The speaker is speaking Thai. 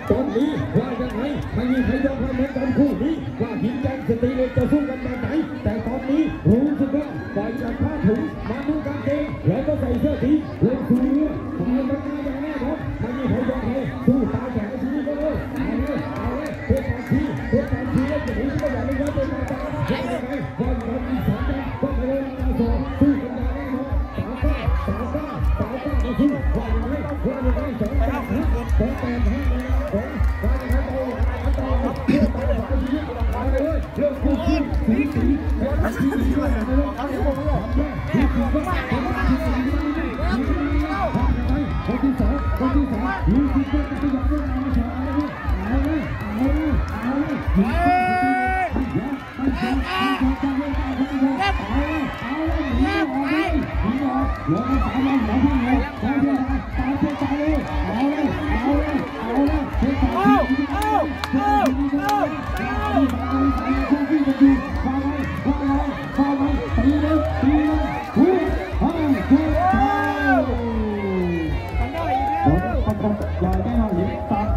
ตอนนี้ว่ายังไงไม่มีใครยอมให้เหมือนกันคู่นี้ว่าหินแดงสตรีเล็กจะสู้กันแบบไหนแต่ตอนนี้รู้สึกว่าฝ่ายจากผ้าถุงมาดูกางเกงแล้วก็ใส่เสื้อสีลงสู่เรือทำให้มันมาอย่างแน่นอนไม่มีใครยอมให้สู้ตายแข่งชีวิตก็เลยเอาเลยเพื่อการชี้แล้วจะหนีก็อย่าไม่ยอมเป็นมาตาว่ายังไงว่าอย่างไรอีกสองกันก็ไปเลยมาสอบสู้กันอย่างแน่นอนสาวก้าก็สู้ว่าอย่างไรสองกันสองแปดห้าว่าอย่างไรต่อเพื่อตายฝ่ายชีวิตเอาเลยเรื่องคู่ขี้สีวันที่ดีว่าอย่างไรเอาเลยคนที่สองรู้สึกว่าจะอยากได้ตี